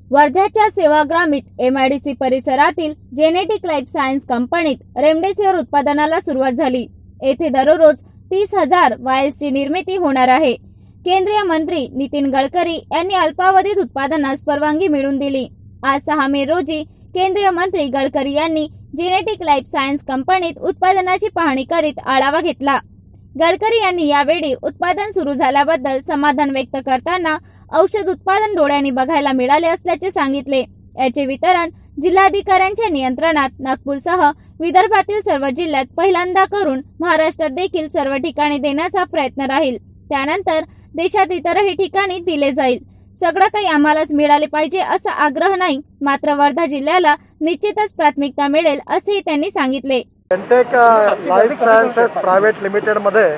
वर्ध्याच्या सेवाग्रामीत एमआयडीसी परिसरातील जेनेटिक लाईफ सायन्स कंपनीत रेमडेसिवीर उत्पादनाला सुरुवात झाली। येथे दररोज 30,000 वायल्सची निर्मिती होणार आहे। केंद्रीय मंत्री नितीन गडकर यांनी अल्पावधीत उत्पादनास परवानगी मिळवून दिली। आज 6 मे रोजी केंद्रीय मंत्री गडकर यांनी जेनेटिक लाईफ सायन्स कंपनीत उत्पादनाची पाहणी करीत आढावा घेतला। गडकर यांनी यावेळी उत्पादन सुरू झाल्याबद्दल समाधान व्यक्त करताना औषध उत्पादन डोळ्यांनी बघायला मिळाले असल्याचे सांगितले। याचे वितरण जिल्हाधिकाऱ्यांच्या नियंत्रणात नागपूरसह विदर्भातील सर्व जिल्ह्यात पहिल्यांदा करून महाराष्ट्रात देखील सर्व ठिकाणी देण्याचा प्रयत्न राहील। त्यानंतर देशात इतरही ठिकाणी दिले जाईल। सगळं काही आम्हालाच मिळाले पाहिजे असा आग्रह नाही, मात्र वर्धा जिल्ह्याला निश्चितच प्राथमिकता मिळेल असेही त्यांनी सांगितले। Genetic life sciences private limited मध्ये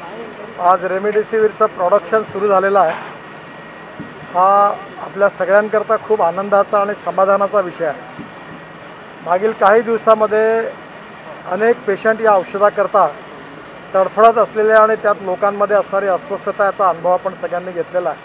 आज रेमडेसिवीरचं प्रोडक्शन सुरू झालेलं आहे। हा आपल्या सगळ्यांकरता खूप आनंदाचा आणि समाधानाचा विषय आहे। मागील काही दिवसांमध्ये अनेक पेशंट या औषधाकरता तडफडत असलेले आणि त्यात लोकांमध्ये असणारी अस्वस्थता याचा अनुभव आपण सगळ्यांनी घेतलेला आहे।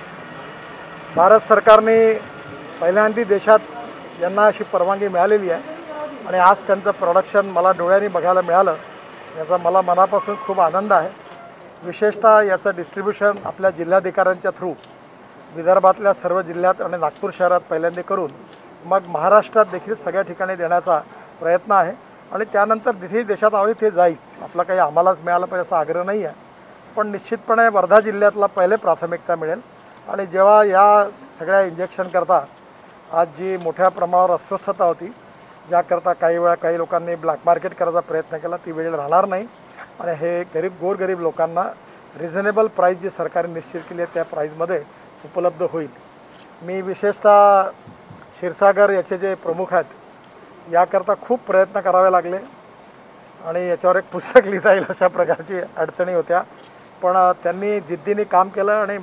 भारत सरकारने पहिल्यांदा देशात यांना अशी परवानगी मिळालेली आहे आणि आज त्यांचं प्रोडक्शन मला डोळ्यांनी बघायला मिळालं, याचा मला मनापासून खूप आनंद आहे। विशेषतः याचं डिस्ट्रीब्युशन आपल्या जिल्हाधिकाऱ्यांच्या थ्रू विदर्भातल्या सर्व जिल्ह्यात आणि नागपूर शहरात पहिल्यांदा करून मग महाराष्ट्रात देखील सगळ्या ठिकाणी देण्याचा प्रयत्न आहे आणि त्यानंतर जिथे देशात हवे ते जाईल। आपला काही आम्हालाच मिळालं पाहिजे असा आग्रह नाही आहे, पण निश्चितपणे वर्धा जिल्ह्यातला पहिले प्राथमिकता मिळेल। आणि जेव्हा या सगळ्या इंजेक्शन करता आज जी मोठ्या प्रमाणावर अस्वस्थता होती, ज्याकरता काही लोकांनी ब्लॅक मार्केट करायचा प्रयत्न केला, ती वेळ राहणार नाही आणि हे गोरगरीब लोकांना रिझनेबल प्राईस जी सरकारने निश्चित केली आहे त्या प्राईजमध्ये उपलब्ध होईल। मी विशेषतः क्षीरसागर याचे जे प्रमुख आहेत याकरता खूप प्रयत्न करावे लागले आणि याच्यावर एक पुस्तक लिहिता येईल अशा प्रकारची अडचणी होत्या, पण त्यांनी जिद्दीने काम केलं आणि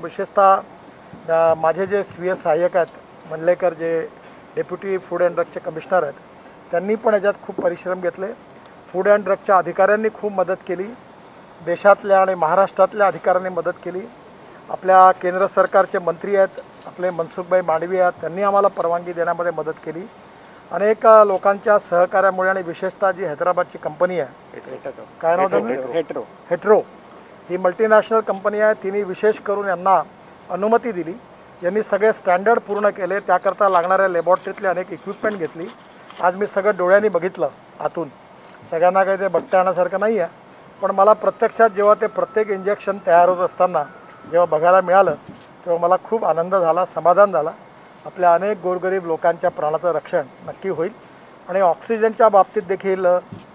विशेषतः माझे जे स्वीय सहाय्यक आहेत मंडलेकर, जे डेप्युटी फूड अँड ड्रगचे कमिशनर आहेत, त्यांनी पण याच्यात खूप परिश्रम घेतले। फूड अँड ड्रगच्या अधिकाऱ्यांनी खूप मदत केली, देशातल्या आणि महाराष्ट्रातल्या अधिकाऱ्यांनी मदत केली। आपल्या केंद्र सरकारचे मंत्री आहेत, आपले मनसुखभाई मांडवी आहेत, त्यांनी आम्हाला परवानगी देण्यामध्ये मदत केली। अनेक लोकांच्या सहकार्यामुळे आणि विशेषतः जी हैदराबादची कंपनी आहे, काय नाव त्यांचं, हेट्रो, ही मल्टीनॅशनल कंपनी आहे, तिने विशेष करून यांना अनुमती दिली। यांनी सगळे स्टँडर्ड पूर्ण केले, त्याकरता लागणाऱ्या लॅबॉरेटरीतले अनेक इक्विपमेंट घेतली। आज मी सगळं डोळ्यांनी बघितलं आतून, सगळ्यांना काही ते बघता येण्यासारखं नाही आहे, पण मला प्रत्यक्षात जेव्हा ते प्रत्येक इंजेक्शन तयार होत असताना जेव्हा बघायला मिळालं तेव्हा मला खूप आनंद झाला, समाधान झाला। आपल्या अनेक गोरगरीब लोकांच्या प्राणाचं रक्षण नक्की होईल आणि ऑक्सिजनच्या बाबतीत देखील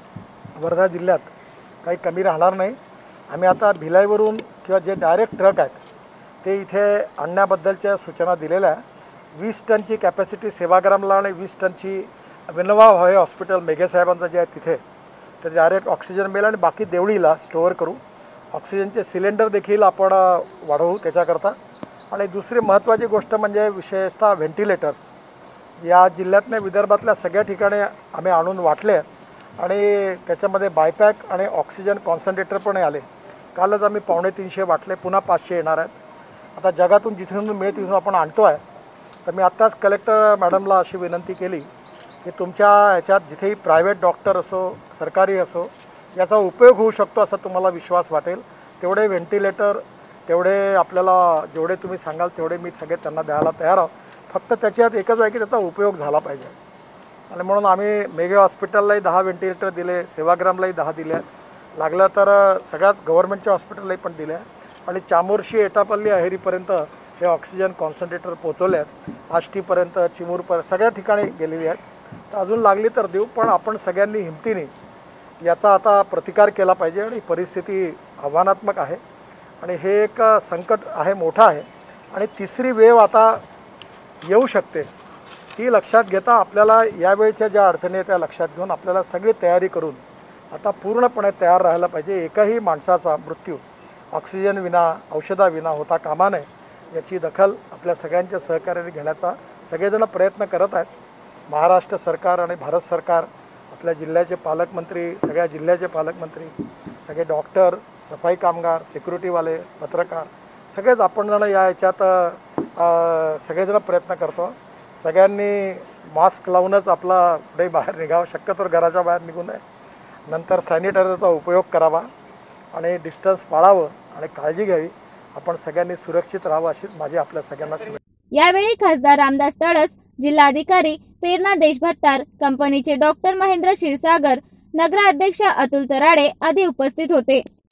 वर्धा जिल्ह्यात काही कमी राहणार नाही। आम्ही आता भिलाईवरून किंवा जे डायरेक्ट ट्रक आहेत ते इथे आणण्याबद्दलच्या सूचना दिलेल्या आहे। 20 टनची कॅपॅसिटी सेवाग्रामला आणि 20 टनची विनोबा भावे हॉस्पिटल मेघेसाहेबांचं जे आहे तिथे ते डायरेक्ट ऑक्सिजन मिळेल आणि बाकी देवळीला स्टोअर करू। ऑक्सिजनचे सिलेंडर देखील आपण वाढवू त्याच्याकरता। आणि दुसरी महत्त्वाची गोष्ट म्हणजे विशेषतः व्हेंटिलेटर्स या जिल्ह्यातल्या विदर्भातल्या सगळ्या ठिकाणी आम्ही आणून वाटले आणि त्याच्यामध्ये बायपॅक आणि ऑक्सिजन कॉन्सन्ट्रेटर पण आले। कालच आम्ही 350 वाटले, पुन्हा 500 येणार आहेत। आता जगातून जिथून मिळेल तिथून आपण आणतो आहे। तर मी आत्ताच कलेक्टर मॅडमला अशी विनंती केली की तुमच्या ह्याच्यात जिथेही प्रायव्हेट डॉक्टर असो, सरकारी असो, याचा उपयोग होऊ शकतो असा तुम्हाला विश्वास वाटेल तेवढे व्हेंटिलेटर, तेवढे आपल्याला जेवढे तुम्ही सांगाल तेवढे मी सगळे त्यांना द्यायला तयार आहोत। फक्त त्याच्यात एकच आहे की त्याचा उपयोग झाला पाहिजे आणि म्हणून आम्ही मेघे हॉस्पिटललाही 10 व्हेंटिलेटर दिले, सेवाग्रामलाही 10 दिले, लागलं तर सगळ्याच गव्हर्नमेंटच्या हॉस्पिटललाही पण दिले आणि चामोर्शी, एटापल्ली, अहेरीपर्यंत हे ऑक्सिजन कॉन्सन्ट्रेटर पोचवले आहेत। आष्टीपर्यंत, चिमूरपर्यंत सगळ्या ठिकाणी गेलेली आहेत। तर अजून लागली तर देऊ, पण आपण सगळ्यांनी हिमतीने याचा आता प्रतिकार केला पाहिजे आणि परिस्थिती आव्हानात्मक आहे आणि हे एक संकट आहे, मोठं आहे आणि तिसरी वेव आता येऊ शकते, ती लक्षात घेता आपल्याला यावेळच्या ज्या अडचणी आहेत त्या लक्षात घेऊन आपल्याला सगळी तयारी करून आता पूर्णपणे तयार राहायला पाहिजे। एकही माणसाचा मृत्यू ऑक्सिजन विना, औषधाविना होता कामा नये, याची दखल आपल्या सगळ्यांच्या सहकार्याने घेण्याचा सगळेजण प्रयत्न करत आहेत। महाराष्ट्र सरकार आणि भारत सरकार, आपल्या जिल्ह्याचे पालकमंत्री, सगळ्या जिल्ह्याचे पालकमंत्री, सगळे डॉक्टर, सफाई कामगार, सिक्युरिटीवाले, पत्रकार, सगळेच आपण जण या याच्यात सगळेजण प्रयत्न करतो। सगळ्यांनी मास्क लावूनच आपला पुढे बाहेर निघावं, शक्यतो घराच्या बाहेर निघू नये. नंतर सॅनिटायझरचा उपयोग करावा आणि डिस्टन्स पाळावं आणि काळजी घ्यावी. आपण सगळ्यांनी सुरक्षित राहावं अशीच माझी आपल्या सगळ्यांना शुभेच्छा. यावेळी खासदार रामदास तडस, जिल्हाधिकारी प्रेरणा देशभत्तार, कंपनीचे डॉक्टर महेंद्र क्षीरसागर, नगराध्यक्ष अतुल तराडे आदी उपस्थित होते.